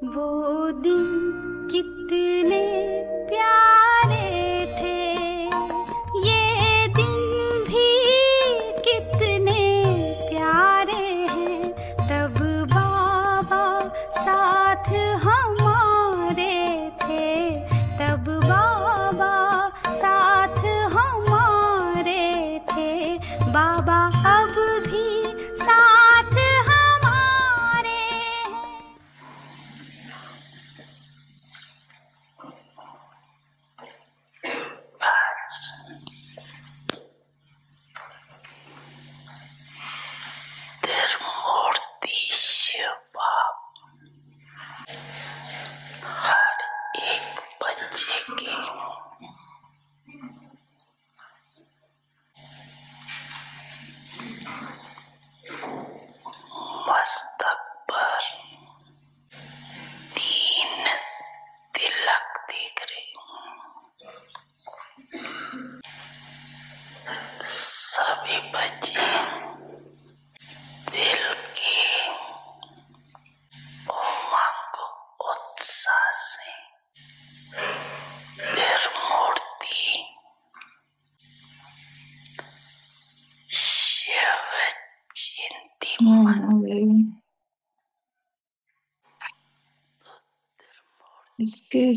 वो दिन कितने प्यारे थे, ये दिन भी कितने प्यारे हैं। तब बाबा साथ हमारे थे, तब बाबा साथ हमारे थे। बाबा अब भी साथ हमारे हैं। मूर्ति शिव बाप हर एक बच्चे के मस्तक पर 3 तिलक दिख रहे। सभी बच्चे दिल के उमंग उत्साह से मूर्ति शिव चिंतिमान Es que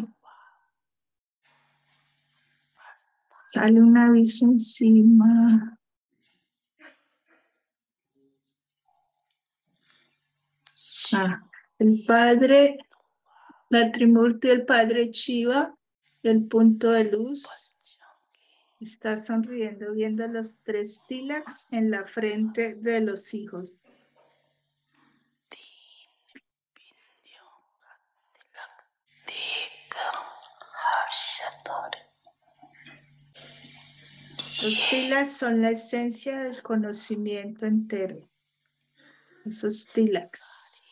sale un aviso encima. El padre, la Trimurti del padre Shiva, el punto de luz, está sonriendo viendo los 3 tilaks en la frente de los hijos. Los tilaks son la esencia del conocimiento entero. Esos tilaks.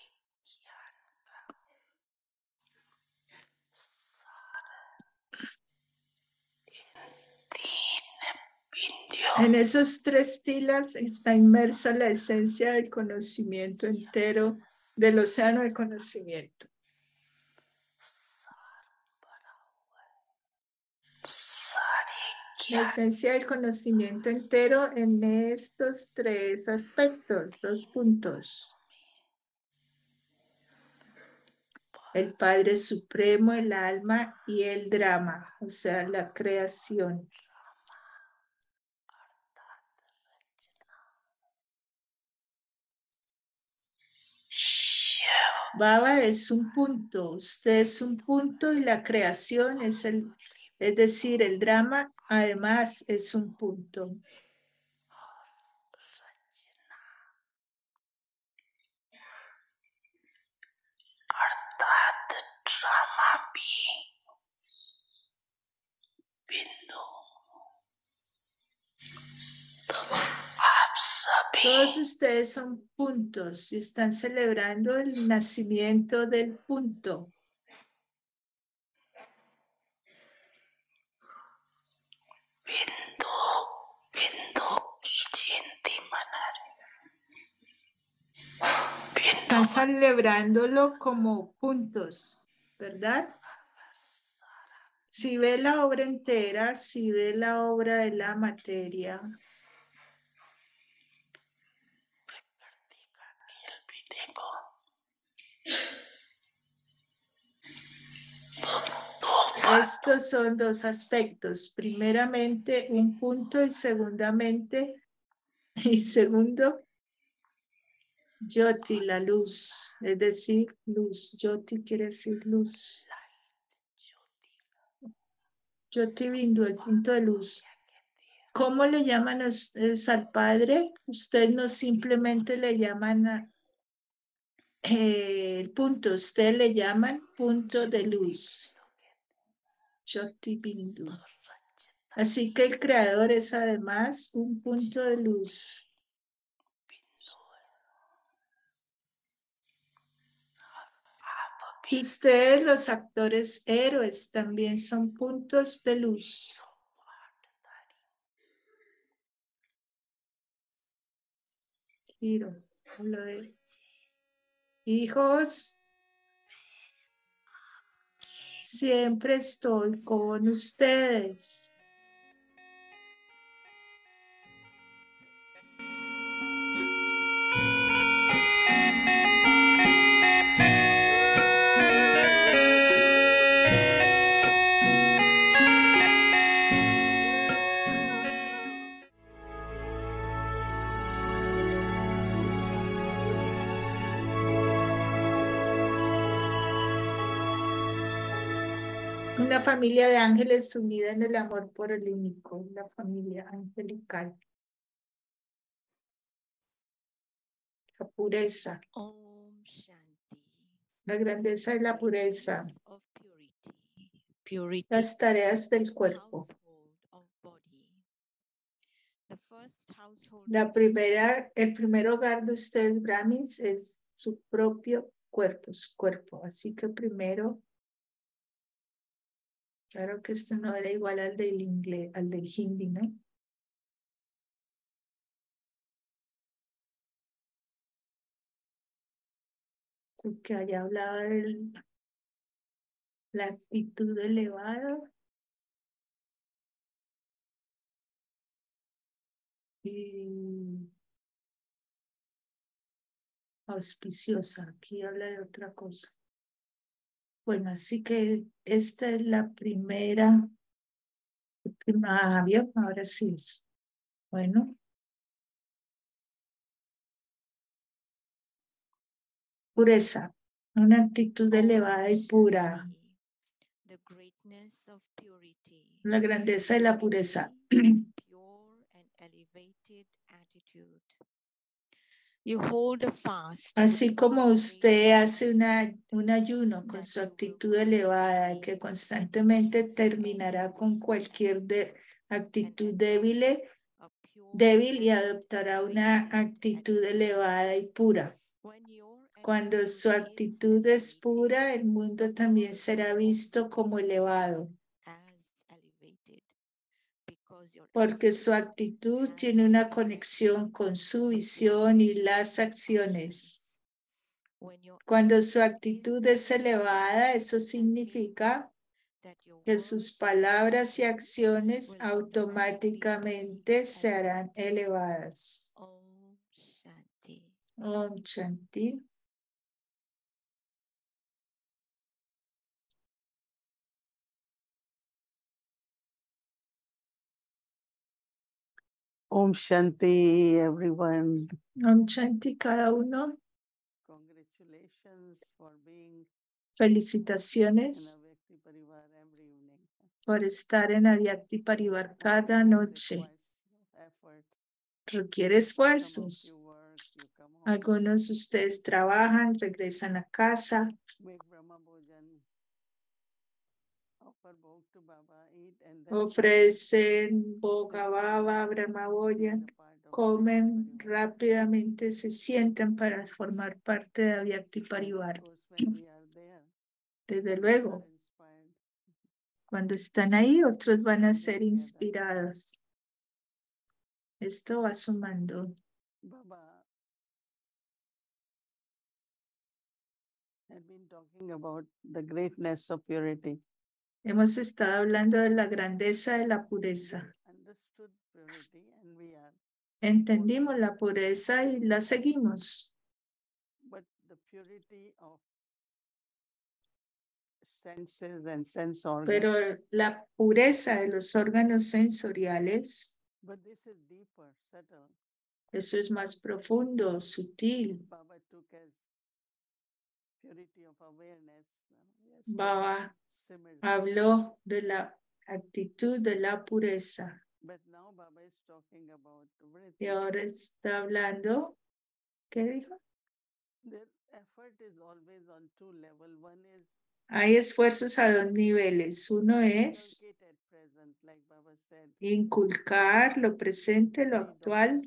En esos 3 tilaks está inmersa la esencia del conocimiento entero del océano del conocimiento. La esencia del conocimiento entero en estos 3 aspectos, 2 puntos. El Padre Supremo, el alma y el drama, o sea, la creación. Baba es un punto, usted es un punto y la creación es decir, el drama además es un punto. Todos ustedes son puntos y están celebrando el nacimiento del punto. Están celebrándolo como puntos, ¿verdad? Si ve la obra entera, si ve la obra de la materia, estos son 2 aspectos. Primeramente, un punto y segundo, Jyoti, la luz, es decir, luz. Jyoti quiere decir luz. Jyoti Bindu, el punto de luz. ¿Cómo le llaman ustedes al Padre? Ustedes no simplemente le llaman el punto, ustedes le llaman punto de luz. Jyoti Bindu. Así que el creador es además un punto de luz. Y ustedes, los actores héroes, también son puntos de luz. Giro, hijos, Siempre estoy con ustedes. Una familia de ángeles unida en el amor por el único, la familia angelical. La pureza, Om Shanti. la grandeza de la pureza, Greatness of purity. Purity las tareas del cuerpo. household of body. The first household El primer hogar de ustedes, Brahmins, es su propio cuerpo, su cuerpo. Así que primero, claro que esto no era igual al del inglés, al del hindi, ¿no? Que haya hablado de la actitud elevada y auspiciosa. Aquí habla de otra cosa. Bueno, así que esta es la primera. Bien, ahora sí es. Bueno. Pureza. Una actitud elevada y pura. The greatness of purity. La grandeza de la pureza. Pure and elevated attitude. You hold a fast. Así como usted hace un ayuno con su actitud elevada que constantemente terminará con cualquier actitud débil y adoptará una actitud elevada y pura. Cuando su actitud es pura, el mundo también será visto como elevado, porque su actitud tiene una conexión con su visión y las acciones. Cuando su actitud es elevada, eso significa que sus palabras y acciones automáticamente se harán elevadas. Om Shanti. Om Shanti. Om Shanti, everyone. Om Shanti cada uno. Congratulations for being Felicitaciones in a Vyakti Parivar every evening. por estar en Avyakti Parivar cada noche. Effort. Requiere esfuerzos. Some of you work, you come home, Algunos de ustedes trabajan, regresan a casa, make Brahma Bhojan, offer bhog to Baba, eat, and then ofrecen boga baba, brahmaboyan, comen rápidamente, se sientan para formar parte de Avyakti Parivar. Desde luego, cuando están ahí, otros van a ser inspirados. Esto va sumando. Baba had been talking about the greatness of purity. Hemos estado hablando de la grandeza de la pureza. Understood purity and we are. Entendimos la pureza y la seguimos. But the purity of senses and sense organs. Pero la pureza de los órganos sensoriales, But this is deeper, subtle. eso es más profundo, sutil. Baba took as purity of awareness. Yes, Baba similar. habló de la actitud de la pureza. But now Baba is talking about Y everything. ahora está hablando, ¿qué dijo? The effort is always on two levels. One is Hay esfuerzos a dos niveles. Uno es inculcate at present, like Baba said. inculcar lo presente, lo actual.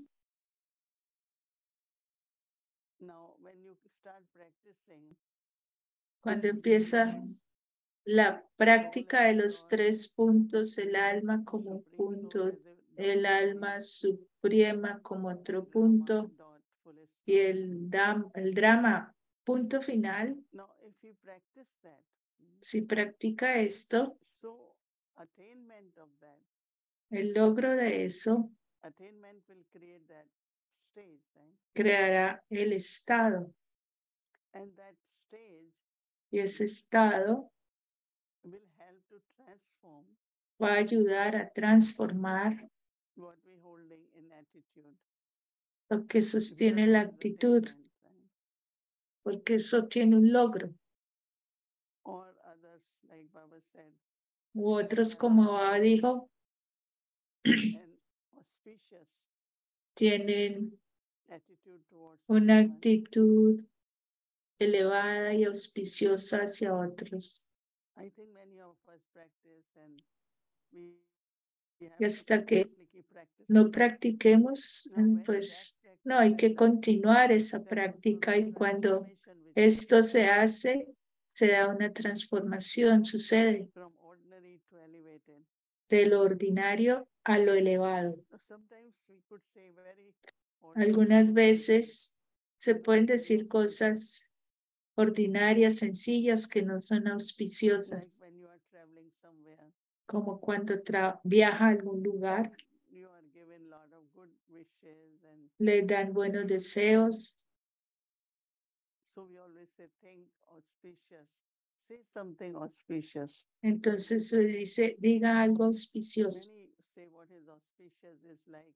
Now, when you start practicing, Cuando empieza la práctica de los 3 puntos, el alma como un punto, el alma suprema como otro punto y el drama punto final. now if you practice that, si practica esto, So attainment of that, el logro de eso attainment will create that stage, right? creará el estado. And that stage Y ese estado will help to transform va a ayudar a transformar what we're holding in attitude. lo que Because sostiene la that is actitud, attainment, right? porque eso tiene un logro. Or others, like Baba said, U otros, como Baba dijo, an auspicious tienen attitude towards una everyone. actitud elevada y auspiciosa hacia otros. I think many of us practice and we have Y to hasta que continuously keep practicing. no practiquemos, Now, when pues that no, hay que practice happens, continuar esa then also práctica the y cuando transformation within esto se hace, se da una transformación, sucede from ordinary to elevated. de lo ordinario a lo elevado. So sometimes we could say very ordinary Algunas things, veces se not pueden very decir auspicious. cosas ordinarias, sencillas, que no son Like auspiciosas, when you are traveling somewhere, como cuando viaja a algún lugar, you are given a lot of good wishes, and le dan buenos deseos. so we always say, think auspicious, say something auspicious. Entonces se dice, diga algo auspicioso. Many say what is auspicious is like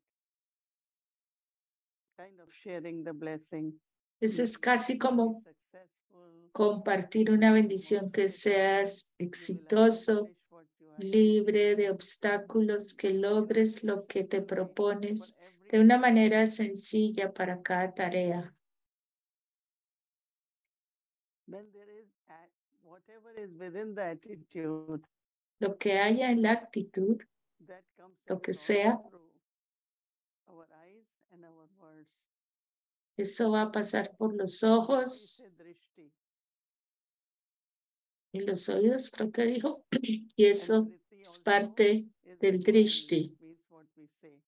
kind of sharing the blessing. Eso es casi como Successful, compartir una bendición, que seas you will exitoso, accomplish what you are libre de obstáculos, que logres lo que te for propones every de una manera sencilla para cada tarea. when there is whatever is within the attitude Lo que haya en la actitud, that comes lo que across sea, through our eyes and our words. eso va a pasar por los We say ojos drishti, y los oídos, creo que dijo, y and eso driti es also parte is del drishti environment, means what we say.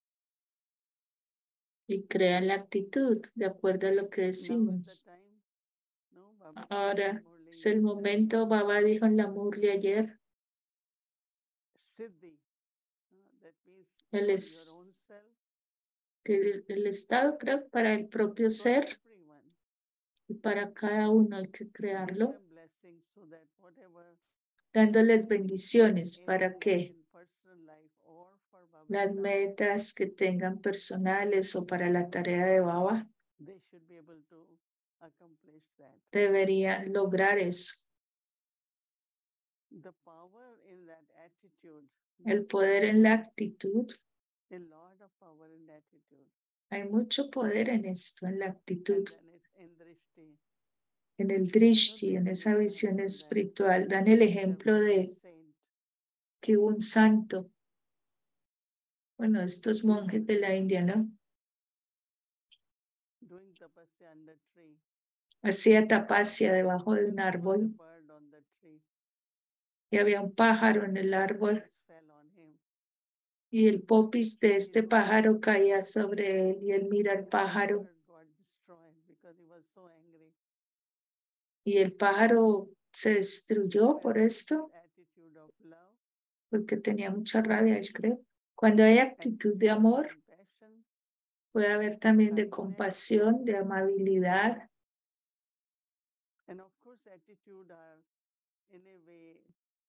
y crea la actitud de acuerdo a lo que Now is the decimos. time. No, Baba said Ahora in Murli es el yesterday, momento, Baba dijo en la Murli ayer, Siddhi. That means el, for your own self, que el estado, creo, para el propio for ser everyone. y para cada uno hay que Give crearlo, them blessings so that whatever dándoles they bendiciones aim para to que in personal life or for Baba's las task, metas que tengan personales o para la tarea de Baba they should be able to accomplish that. deberían lograr eso. The power in that attitude, El poder en la actitud, a lot of power in the attitude. hay mucho poder en esto, en la actitud, And then it's in drishti. en el So drishti, they en give esa visión example that espiritual. Dan el ejemplo there was de a saint que un santo, bueno, estos doing monjes de la tapasya, India, ¿no? doing tapasya under tree. Hacía tapasya debajo de And un there was a árbol bird on the tree. y había un pájaro en el árbol Feathers fell on him. y el popis de He este looked pájaro up caía sobre él y él mira al and the pájaro bird got destroyed because he was so angry. y el pájaro se destruyó When por there is esto that attitude of love porque tenía mucha rabia, yo creo. Cuando hay and actitud de amor, compassion, puede haber también de kindness, compasión, de amabilidad and of course attitude are in a way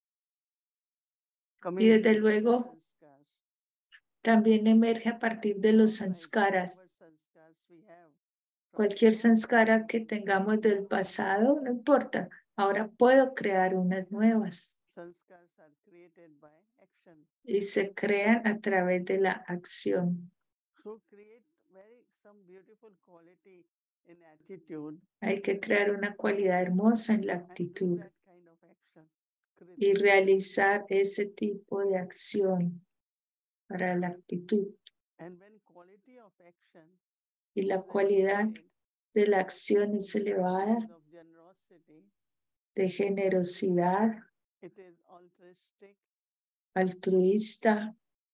y coming desde from the luego sanskars. también emerge a partir de los So like sanskaras. whatever sanskars we have from Cualquier past, sanskara que tengamos del pasado, no importa. Ahora puedo crear unas nuevas sanskars are created by action. y se crean a través de la acción. So create some beautiful quality in attitude Hay que crear una cualidad hermosa en la and do actitud that kind of action. y realizar ese tipo de acción para la actitud. And when quality of action Y la is cualidad elevated, de la acción es elevada, is of generosity, de generosidad, it is altruistic, altruista,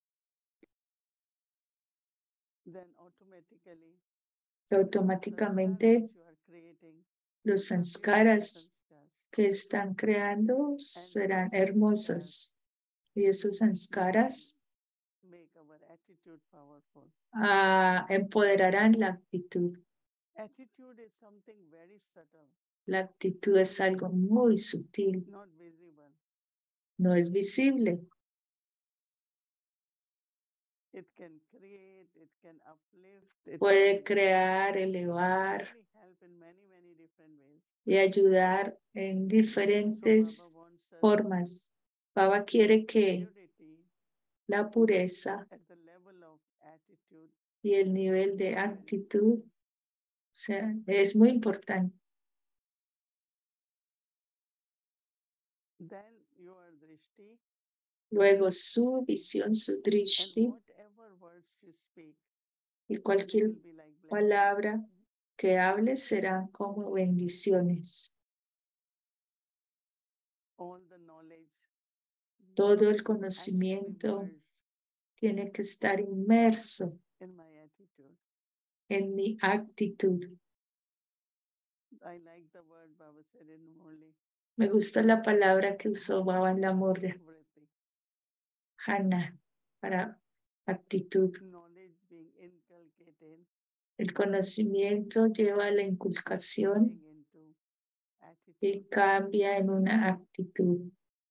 then automatically automáticamente you are creating los are beautiful sanskaras sanskars. que están creando serán hermosos. Y esos sanskaras make our attitude powerful. empoderarán la actitud. Attitude is something very subtle, La actitud es algo muy sutil, not visible. no es visible. It can create, it can uplift, it Puede can crear, elevar really help in many, many different ways. y ayudar en So Baba diferentes wants us formas. Baba quiere que purity la pureza at the level of attitude. y el nivel de actitud es muy importante. Then your drishti Luego su visión, su and drishti whatever words you speak, y they cualquier will be like blessings. palabra que hable serán como bendiciones. All the knowledge Todo el has to be conocimiento merged tiene que estar inmerso in my attitude. en mi actitud. I like the word Baba said in Murli, Me gusta la palabra que usó Baba en la Morria, vritti. Hannah, para actitud. Knowledge being inculcated, El conocimiento lleva a la inculcación turning into attitude. y cambia en una actitud.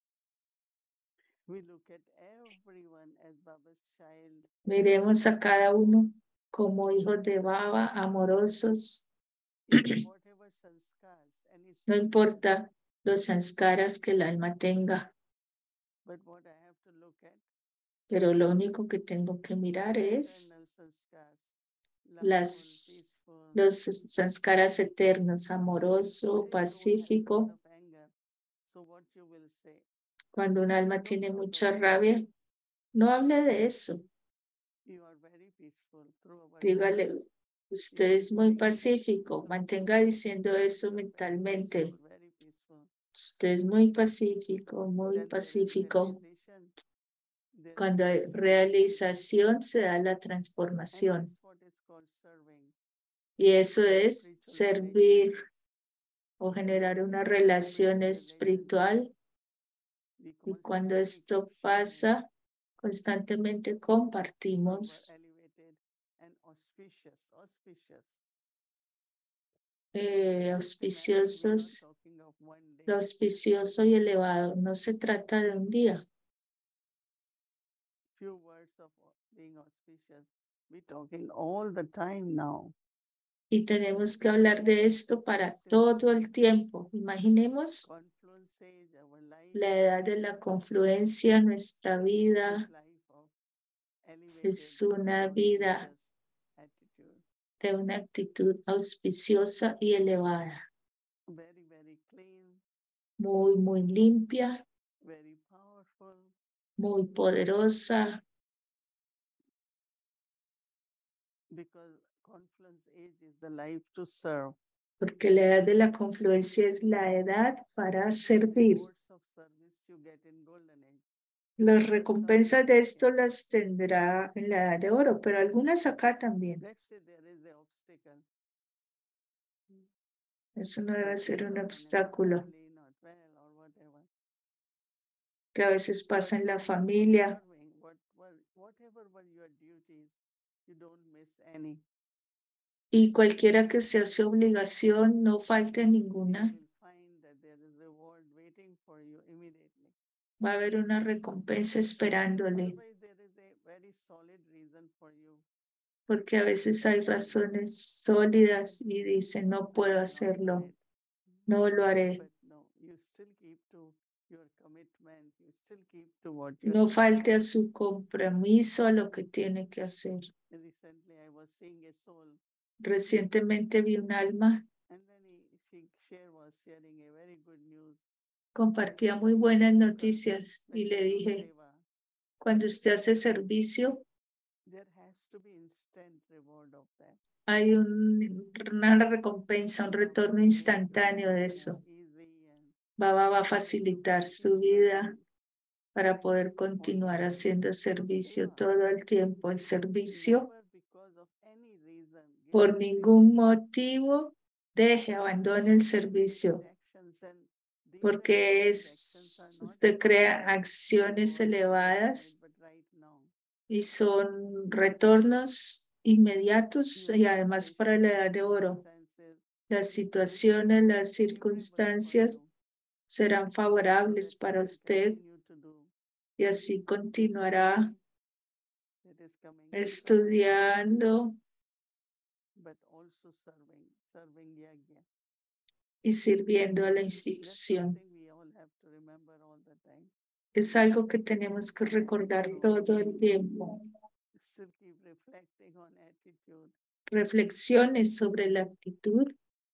We look at everyone as Baba's child. Miremos a cada uno como hijos de Baba, amorosos. Whatever sanskars, any No soul importa los sanskaras que el alma tenga, but what I have to look at, pero lo único que tengo que mirar es eternal sanskars, loveful, peaceful, los sanskaras eternos, amoroso, very low pacífico. element of anger. So what you will say, Cuando un alma don't tiene talk mucha about rabia, no hable de eso. you are very peaceful through our Dígale, words. usted es muy pacífico. Mantenga diciendo eso mentalmente. Very peaceful. Usted es muy pacífico, muy Then there is pacífico. realization, there Cuando is hay realización se da la and transformación. that's what is called serving. Y eso es Spiritual servir relationship. o generar una When relación there is espiritual. we Y cuando constantly esto keep sharing pasa, constantemente our compartimos elevated and auspicious. auspiciosos. Talking of one day. Lo auspicioso y elevado no se trata de un día. Few words of being auspicious. We're talking all the time now. Y tenemos que hablar de esto para todo el tiempo. Imaginemos Confluence age, our life, la edad de la confluencia, nuestra vida life of elevated, es una vida auspicious attitude. de una actitud auspiciosa y elevada, Very, very clean, muy, muy limpia, very powerful. muy poderosa, Because confluence age is the life to serve. porque la edad de la confluencia es la edad para servir. Rewards of service you get in golden age. Las recompensas de esto las tendrá en la edad de oro, pero algunas acá también. Let's say there is an obstacle. Eso no debe ser un Someone in obstáculo family not well or whatever. que a veces pasa en la But familia. serving, whatever were your duties, you don't miss any. Y cualquiera que sea su obligación, no falte You ninguna. will find that there is reward waiting for you immediately. Va a haber una recompensa esperándole, Otherwise, there is a very solid reason for you. porque a veces hay razones sólidas y dicen, no puedo hacerlo, no lo haré. But no, you still keep to your commitment. You still keep to what you No falte a su compromiso, a lo que tiene que hacer. Recently, I was seeing a soul, Recientemente vi un alma, and then was sharing a very good news. compartía muy buenas noticias y le dije, cuando usted hace servicio, There has to be instant reward of that. hay una recompensa, un retorno instantáneo de eso. Baba va a facilitar su vida para poder continuar haciendo servicio todo el tiempo. El servicio, por ningún motivo, abandone el servicio. porque usted crea acciones elevadas y son retornos inmediatos y además para la edad de oro. Las situaciones, las circunstancias serán favorables para usted y así continuará estudiando y sirviendo a la institución. Es algo que tenemos que recordar todo el tiempo. Reflexiones sobre la actitud.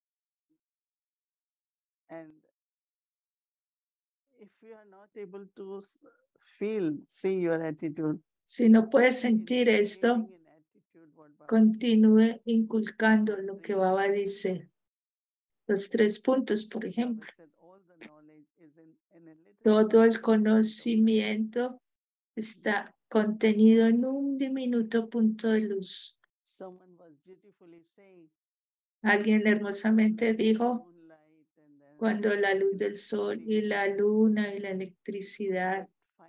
And if you are not able to see your attitude, Si no puedes sentir esto, continúe inculcando lo que Baba dice. Los 3 puntos, por ejemplo. Todo el conocimiento está contenido en un diminuto punto de luz. Alguien hermosamente dijo, cuando la luz del sol y la luna y la electricidad,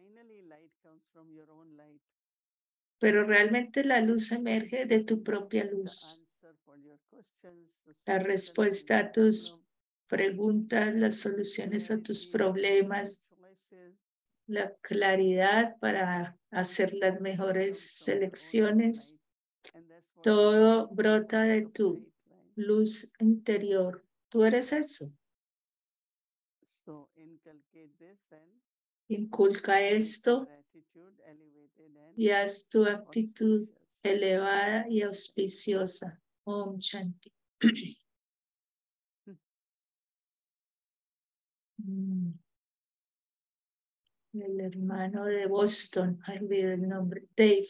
pero realmente la luz emerge de tu propia luz. La respuesta a tus preguntas, las soluciones a tus problemas, la claridad para hacer las mejores selecciones, todo brota de tu luz interior. Tú eres eso. Inculca esto y haz tu actitud elevada y auspiciosa. Om Shanti. El hermano de Boston, olvidé el nombre, Dave.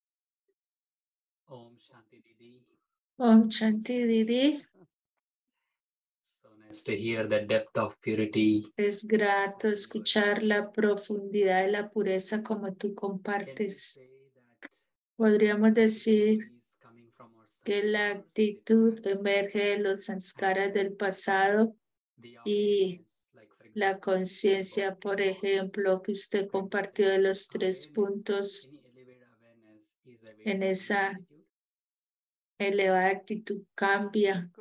Om Shanti Didi. Om Shanti Didi. So nice to hear the depth of purity. Es grato escuchar la profundidad de la pureza como tú Can we compartes. say that Podríamos decir is coming from our que la sanskars, actitud emerge de los sanskaras del pasado the y awareness, like for la example, conciencia, por ejemplo, que usted compartió de los 3 puntos any elevated awareness is a way en to change esa attitude. elevada actitud cambia.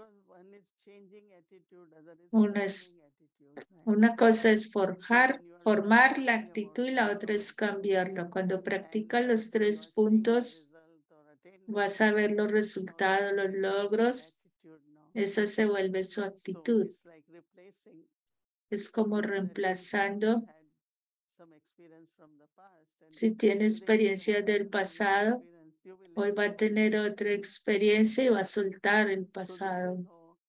Una cosa es formar la actitud y la otra es cambiarlo. Cuando practicas los 3 puntos, vas a ver los resultados, los logros. Esa se vuelve su actitud. Es como reemplazando. Si tiene experiencias del pasado, hoy va a tener otra experiencia y va a soltar el pasado.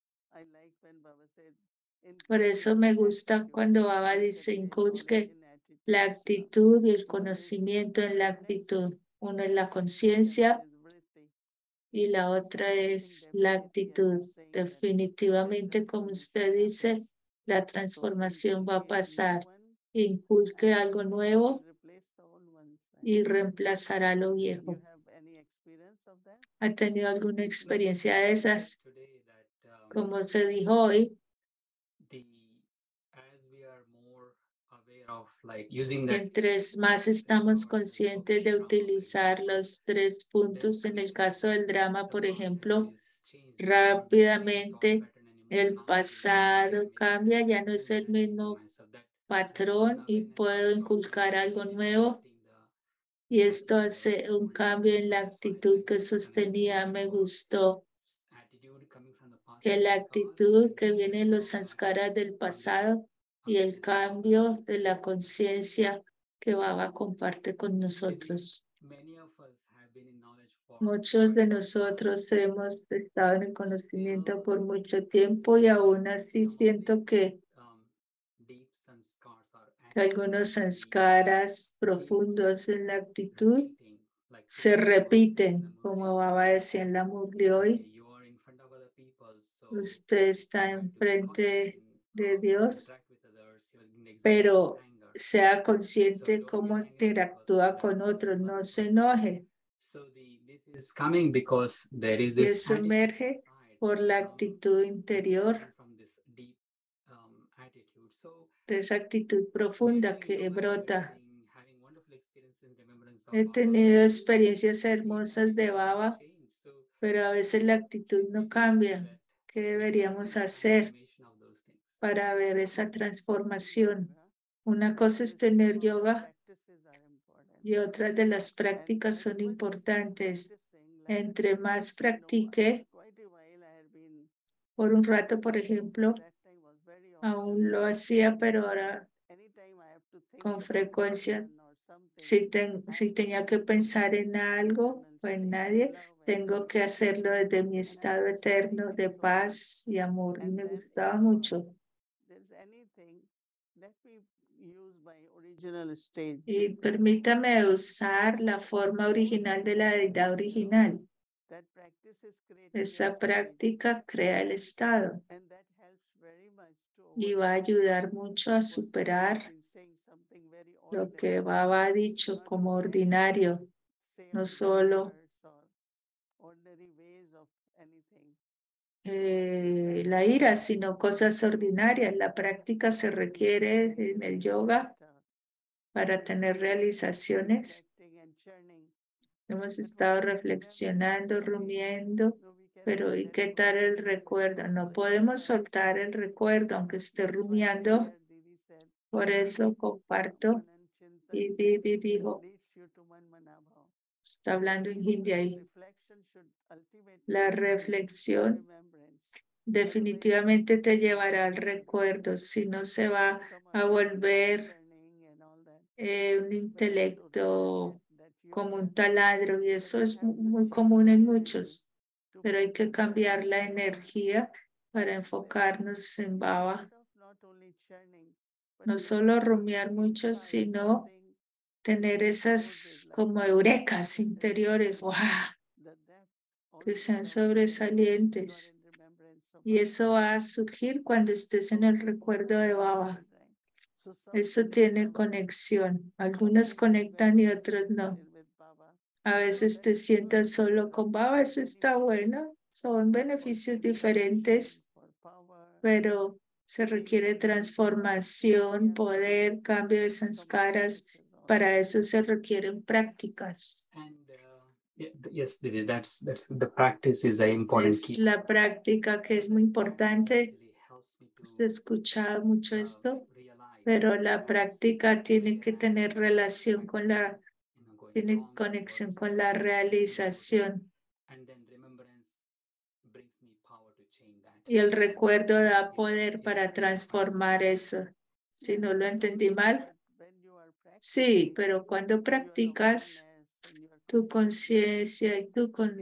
Por eso me gusta cuando Baba dice inculque la actitud y el conocimiento en la actitud. Uno es la conciencia y la otra es la actitud. Definitivamente, como usted dice, la transformación va a pasar. Inculque algo nuevo y reemplazará lo viejo. ¿Ha tenido alguna experiencia de esas? Today that, Como se dijo hoy, as we are more aware of like using that mientras más estamos conscientes de utilizar los 3 puntos, en el caso del drama, por ejemplo, rápidamente el pasado cambia, ya no es el mismo patrón y puedo inculcar algo nuevo y esto hace un cambio en la actitud que sostenía. Me gustó que la actitud que viene de los sanskaras del pasado y el cambio de la conciencia que Baba comparte con nosotros. Muchos de nosotros hemos estado en el conocimiento por mucho tiempo y aún así siento que algunos sanskaras profundos en la actitud se repiten, como Baba decía en la Murli hoy. Usted está enfrente de Dios, pero sea consciente cómo interactúa con otros, no se enoje. Y eso emerge por la actitud interior. de esa actitud profunda Amazing, que no matter brota. anything, having wonderful experiences in remembrance of He Baba, tenido but experiencias still we hermosas de haven't Baba, changed. So pero a veces la actitud no cambia. that ¿Qué we can deberíamos see the hacer transformation of those things. para ver esa transformación? Yoga, Una cosa is es tener some of the yoga practices are important. y otras de las And prácticas as son much importantes. practicing, like, Entre más you know, practique, quite a while I had been, por un rato, por ejemplo, that time was very aún often. lo hacía, pero ahora Anytime I have to think con about frecuencia, someone or something, si tenía que pensar en algo o en nadie, tengo que hacerlo desde mi estado eterno de paz y amor. Y me gustaba mucho. there's anything that we use by original stage. Y permítame usar la forma original de la deidad original. That practice is creating Esa a stage, práctica crea el estado and that helps very much to y va a overcome ayudar mucho a what superar Baba has been saying, something very lo que ordinary, Baba ha dicho not como only ordinario, say no on solo words or ordinary ways of anything. la ira, sino cosas ordinarias. La práctica se requiere en el yoga para tener realizaciones. Reflecting and churning. Hemos estado reflexionando, rumiando, pero ¿y qué tal el recuerdo? No podemos soltar el recuerdo, aunque esté rumiando. Por eso comparto. Y Didi dijo, está hablando en hindi ahí. La reflexión definitivamente te llevará al recuerdo, si no se va a volver un intelecto como un taladro, y eso es muy común en muchos, pero hay que cambiar la energía para enfocarnos en Baba. No solo rumiar mucho, sino tener esas como eurekas interiores, ¡wow!, que sean sobresalientes. Y eso va a surgir cuando estés en el recuerdo de Baba. Eso tiene conexión. Algunos conectan y otros no. A veces te sientas solo con Baba, eso está bueno. Son beneficios diferentes, pero se requiere transformación, poder, cambio de sanskaras. Para eso se requieren prácticas. And yes, Didi, that's the practice is an important Es key. la práctica que es muy importante. Really helps me to He escuchado mucho esto, realize pero la práctica tiene que tener relación con la, going tiene wrong, conexión what con la realización. and then remembrance brings me power to change that. Y el recuerdo da poder para transformar eso. Si no lo entendí mal. Sí, pero cuando practicas, tu conciencia y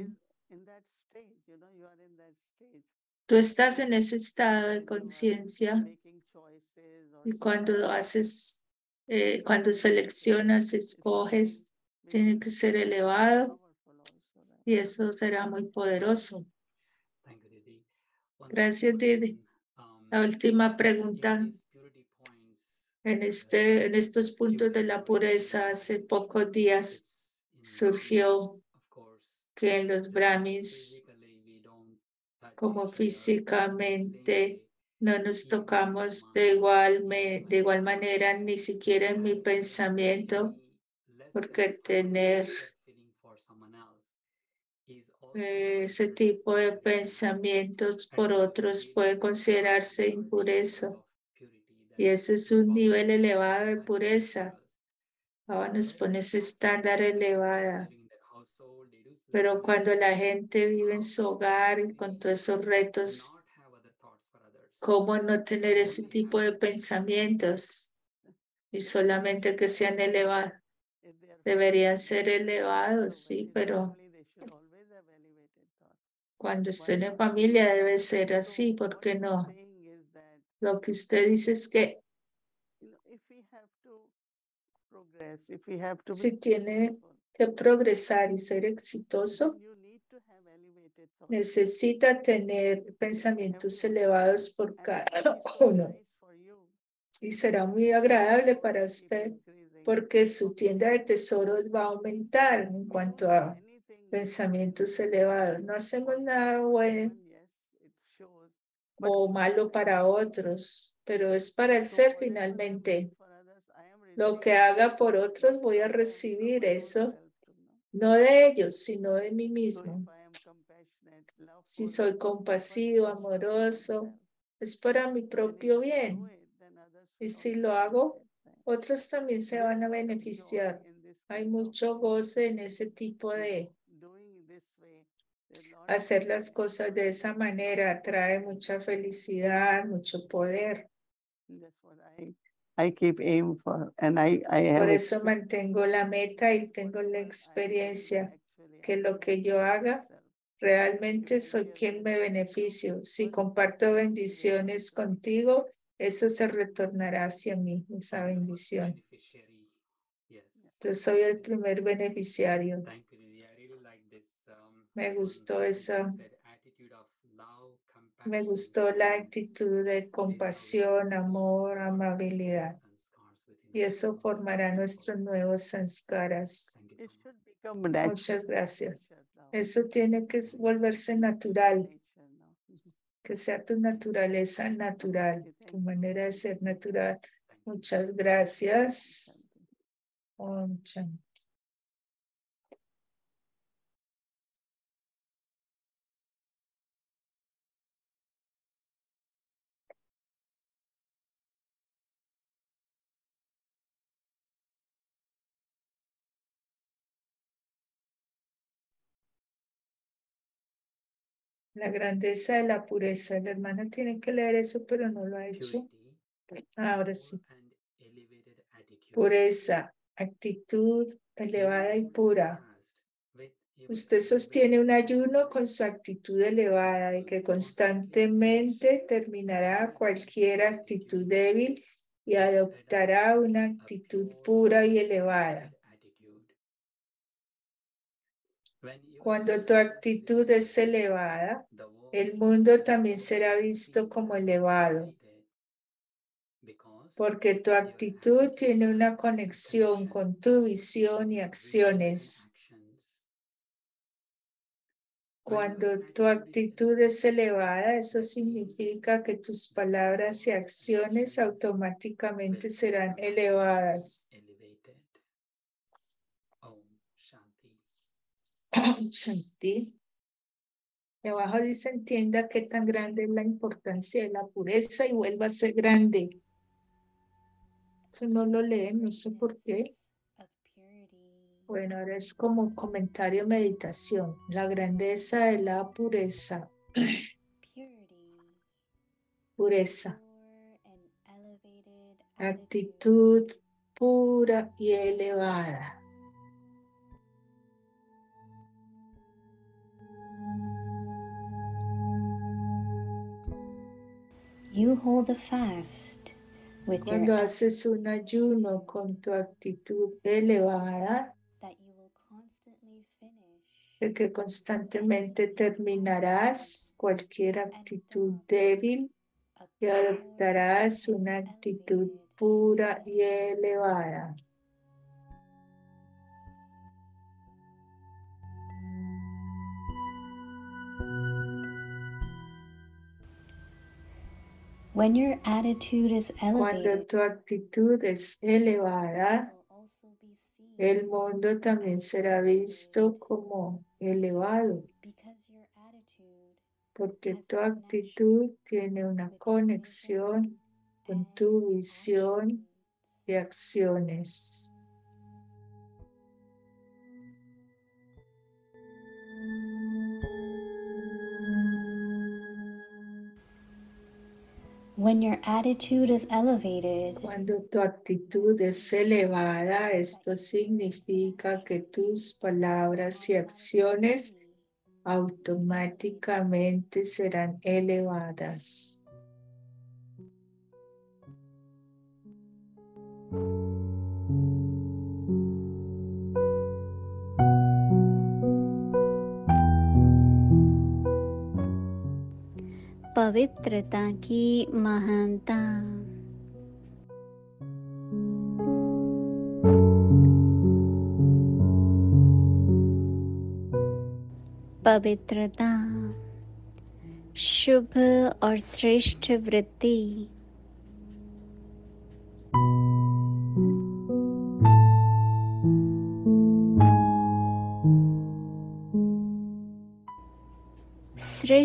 tú estás en ese estado de conciencia, y cuando haces, cuando seleccionas, escoges, tiene que ser elevado, y eso será muy poderoso. Thank you, Didi. One Gracias, last Didi. question. La última In pregunta. these purity points, En estos puntos de la pureza, hace pocos días surgió of course, que en los brahmins, physically we don't touch como each other físicamente no nos even tocamos in de igual manera, ni siquiera en mi pensamiento, porque tener ese tipo de pensamientos por otros puede considerarse impureza. Y ese es un nivel elevado de pureza. Ahora nos pone ese estándar elevado. Pero cuando la gente vive en su hogar y con todos esos retos, ¿cómo no tener ese tipo de pensamientos? Y solamente que sean elevados. Deberían ser elevados, sí, pero cuando estén en familia debe ser así, ¿por qué no? Lo que usted dice es que si tiene que progresar y ser exitoso, necesita tener pensamientos elevados por cada uno. Y será muy agradable para usted porque su tienda de tesoros va a aumentar en cuanto a pensamientos elevados. No hacemos nada bueno o malo para otros, pero es para el ser finalmente. Lo que haga por otros voy a recibir eso, no de ellos, sino de mí mismo. Si soy compasivo, amoroso, es para mi propio bien. Y si lo hago, otros también se van a beneficiar. Hay mucho goce en ese tipo de hacer las cosas de esa manera. Trae mucha felicidad, mucho poder. I keep aim for, and I have Por eso mantengo la meta y tengo la experiencia que lo que yo haga, realmente soy quien me beneficio. Si comparto bendiciones contigo, eso se retornará hacia mí, esa bendición. Beneficiary. Yes. Yo soy el primer beneficiario. Thank you, Nidhi. I really like this. Me gustó when you esa, said attitude of love, compassion, me gustó la kindness. actitud de compasión, amor, amabilidad. Y eso formará nuestros nuevos sanskaras. Thank you so it much. should become natural. Muchas gracias. Eso tiene que volverse natural, que sea tu naturaleza natural, tu manera de ser natural. Muchas gracias. Om Shanti. La grandeza de la pureza. El hermano tiene que leer eso, pero no lo ha hecho. Ahora sí. Pureza, actitud elevada y pura. Usted sostiene un ayuno con su actitud elevada y que constantemente terminará cualquier actitud débil y adoptará una actitud pura y elevada. Cuando tu actitud es elevada, el mundo también será visto como elevado, porque tu actitud tiene una conexión con tu visión y acciones. Cuando tu actitud es elevada, eso significa que tus palabras y acciones automáticamente serán elevadas. Shanti. Y abajo dice, entienda qué tan grande es la importancia de la pureza y vuelva a ser grande. Eso no lo leen, no sé por qué. Bueno, ahora es como comentario meditación. La grandeza de la pureza. Pureza. Actitud pura y elevada. You hold a fast with Cuando your haces un ayuno con tu actitud elevada, that you will constantly finish de que constantemente terminarás cualquier actitud débil y adoptarás una actitud pura y elevada. When your attitude is Cuando elevated, tu actitud es elevada, will also be seen el mundo también será visto como elevado, because your attitude porque has tu a actitud tiene una with conexión con tu visión y acciones. When your attitude is elevated, Cuando tu actitud es elevada, esto significa que tus palabras y acciones automáticamente serán elevadas. पवित्रता की महानता पवित्रता शुभ और श्रेष्ठ वृत्ति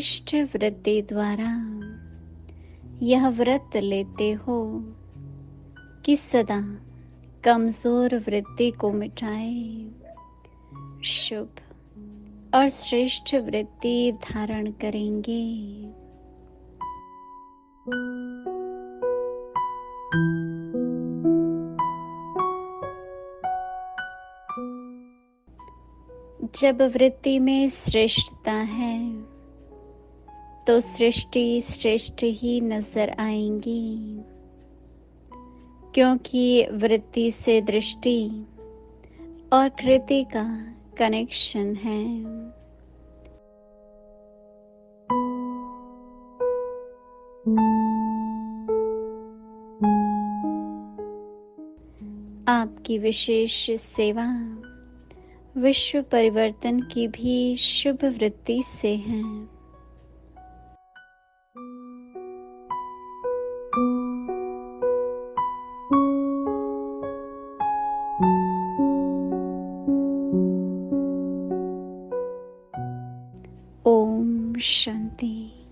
श्रेष्ठ वृत्ति द्वारा यह व्रत लेते हो कि सदा कमजोर वृत्ति को मिटाए शुभ और श्रेष्ठ वृत्ति धारण करेंगे। जब वृत्ति में श्रेष्ठता है तो सृष्टि श्रेष्ठ ही नजर आएंगी, क्योंकि वृत्ति से दृष्टि और कृति का कनेक्शन है। आपकी विशेष सेवा विश्व परिवर्तन की भी शुभ वृत्ति से है। ओम शांति।